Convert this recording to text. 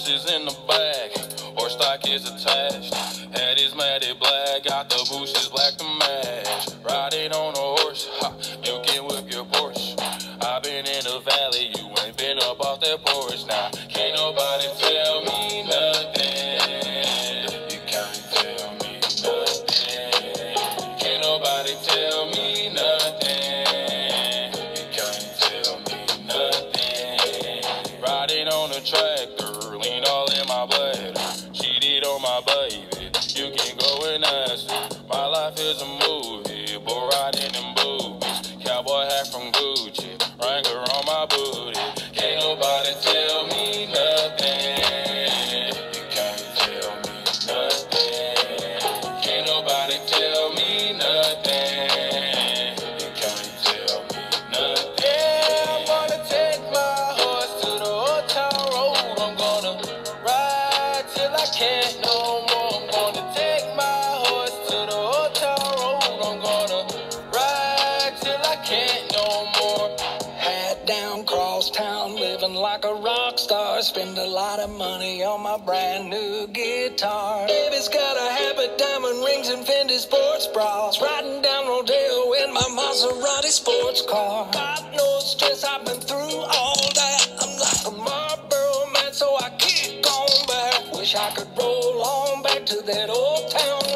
Horses in the back, horse stock is attached. Head is matted black, got the bushes black to match. Riding on a horse, ha, you can whip your Porsche. I've been in the valley, you ain't been up off that porch. Now, can't nobody tell me nothing. You can't tell me nothing. Can't nobody tell me nothing. You can't tell me nothing. Riding on a tractor, lean all in my bladder. Cheated on my baby, you can go and ask her. My life is a movie, boy riding in boobies. Cowboy hat from Gucci, Wrangler on my booty. Can't nobody tell me nothing. You can't tell me nothing. Can't nobody tell me nothing. You can't tell me nothing. Yeah, I'm gonna take my horse to the old town road. I'm gonna ride till I can't no more. I'm gonna take my horse to the old town road. I'm gonna ride till I can't no more. Hat down, cross town, living like a rock star. Spend a lot of money on my brand new guitar. Baby's got a habit, diamond rings and Fendi sports bras. Riding down Rodeo in my Maserati sports car. God knows stress, I've been through all that. I'm like a Marlboro man, so I kick on back. Wish I could roll on back to that old town